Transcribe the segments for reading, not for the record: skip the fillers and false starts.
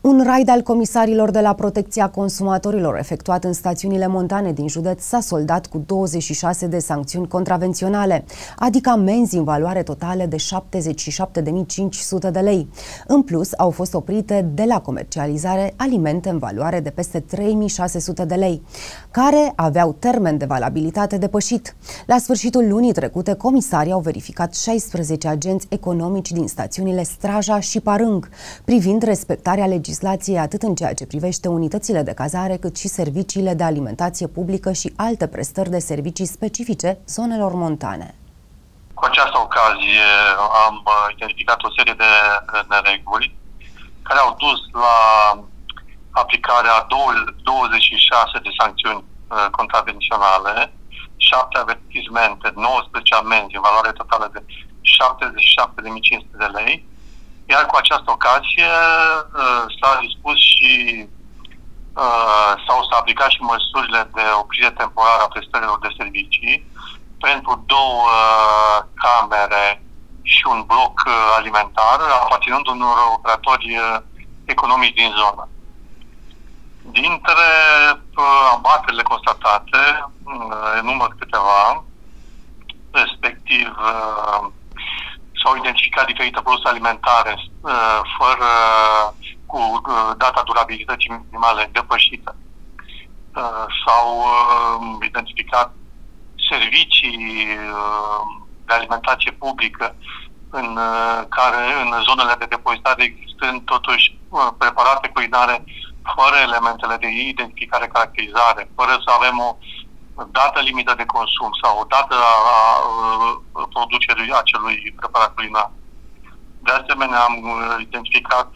Un raid al comisarilor de la Protecția Consumatorilor efectuat în stațiunile montane din județ s-a soldat cu 26 de sancțiuni contravenționale, adică amenzi în valoare totală de 77.500 de lei. În plus, au fost oprite de la comercializare alimente în valoare de peste 3.600 de lei, care aveau termen de valabilitate depășit. La sfârșitul lunii trecute, comisarii au verificat 16 agenți economici din stațiunile Straja și Parâng, privind respectarea legislației atât în ceea ce privește unitățile de cazare, cât și serviciile de alimentație publică și alte prestări de servicii specifice zonelor montane. Cu această ocazie am identificat o serie de nereguli care au dus la aplicarea 26 de sancțiuni contravenționale, 7 avertismente, 19 amenzi în valoare totală de 77.500 de lei. Iar cu această ocazie s-a dispus și s-au aplicat și măsurile de oprire temporară a prestărilor de servicii pentru 2 camere și un bloc alimentar aparținând unor operatori economici din zonă. Dintre abaterile constatate, enumăr câteva, respectiv s-au identificat diferite produse alimentare cu data durabilității minimale depășită. S-au identificat servicii de alimentație publică în zonele de depozitare existând totuși preparate culinare fără elementele de identificare, caracterizare, fără să avem o dată limită de consum sau o dată a producerii acelui preparat culinar. De asemenea, am identificat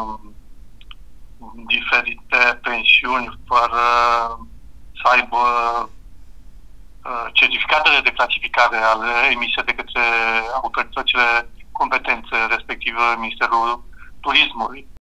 diferite pensiuni fără să aibă certificatele de clasificare emise de către autoritățile competente, respectiv Ministerul Turismului.